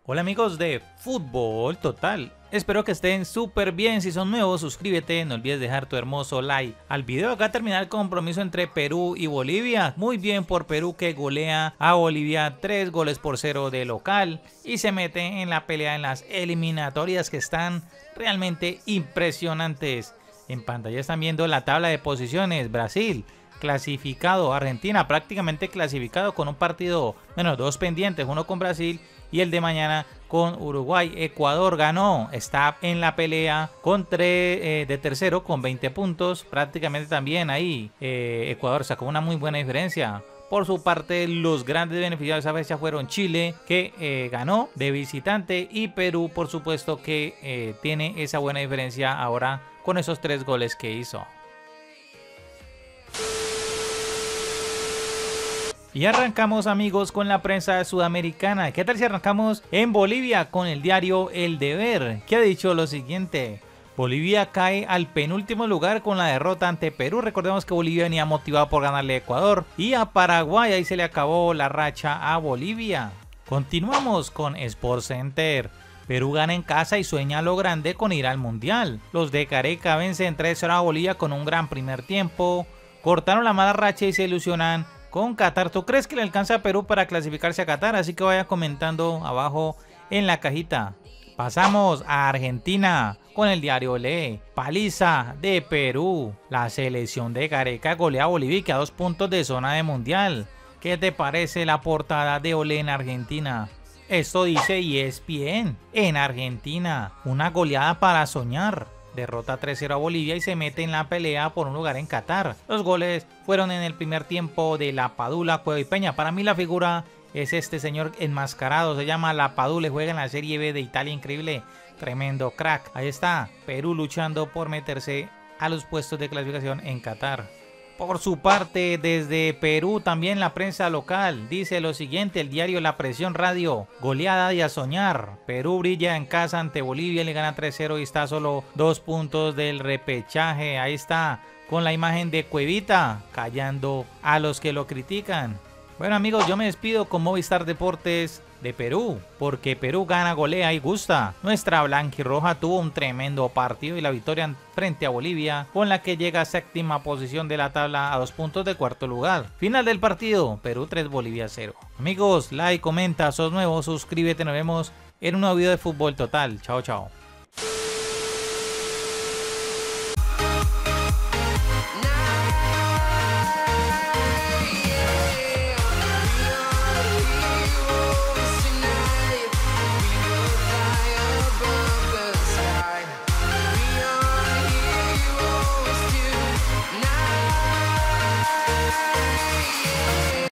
Hola amigos de Fútbol Total, espero que estén súper bien. Si son nuevos, suscríbete, no olvides dejar tu hermoso like al video. Acá termina el compromiso entre Perú y Bolivia. Muy bien por Perú, que golea a Bolivia 3-0 de local y se mete en la pelea en las eliminatorias, que están realmente impresionantes. En pantalla están viendo la tabla de posiciones. Brasil clasificado, Argentina prácticamente clasificado con un partido, menos dos pendientes, uno con Brasil y el de mañana con Uruguay. Ecuador ganó, está en la pelea con de tercero con 20 puntos, prácticamente también ahí Ecuador sacó una muy buena diferencia. Por su parte, los grandes beneficiados de esa fecha fueron Chile, que ganó de visitante, y Perú, por supuesto, que tiene esa buena diferencia ahora con esos 3 goles que hizo. Y arrancamos, amigos, con la prensa sudamericana. ¿Qué tal si arrancamos en Bolivia con el diario El Deber, que ha dicho lo siguiente? Bolivia cae al penúltimo lugar con la derrota ante Perú. Recordemos que Bolivia venía motivado por ganarle a Ecuador y a Paraguay. Ahí se le acabó la racha a Bolivia. Continuamos con Sport Center. Perú gana en casa y sueña lo grande con ir al Mundial. Los de Careca vencen 3-0 a Bolivia con un gran primer tiempo. Cortaron la mala racha y se ilusionan con Qatar. ¿Tú crees que le alcanza a Perú para clasificarse a Qatar? Así que vaya comentando abajo en la cajita. Pasamos a Argentina con el diario Lee. Paliza de Perú. La selección de Gareca golea a Bolivia y queda a 2 puntos de zona de mundial. ¿Qué te parece la portada de Olé en Argentina? Esto dice ESPN. En Argentina, una goleada para soñar. Derrota 3-0 a Bolivia y se mete en la pelea por un lugar en Qatar. Los goles fueron en el primer tiempo de La Padula, Cueva y Peña. Para mí la figura es este señor enmascarado. Se llama La Padula, juega en la Serie B de Italia. Increíble, tremendo crack. Ahí está, Perú luchando por meterse a los puestos de clasificación en Qatar. Por su parte, desde Perú, también la prensa local dice lo siguiente: el diario La Presión Radio, goleada y a soñar. Perú brilla en casa ante Bolivia, le gana 3-0 y está a solo 2 puntos del repechaje. Ahí está, con la imagen de Cuevita, callando a los que lo critican. Bueno amigos, yo me despido con Movistar Deportes de Perú, porque Perú gana, golea y gusta. Nuestra blanquirroja tuvo un tremendo partido y la victoria frente a Bolivia, con la que llega a séptima posición de la tabla a 2 puntos de cuarto lugar. Final del partido, Perú 3, Bolivia 0. Amigos, like, comenta, sos nuevo, suscríbete, nos vemos en un nuevo video de Fútbol Total. Chao, chao.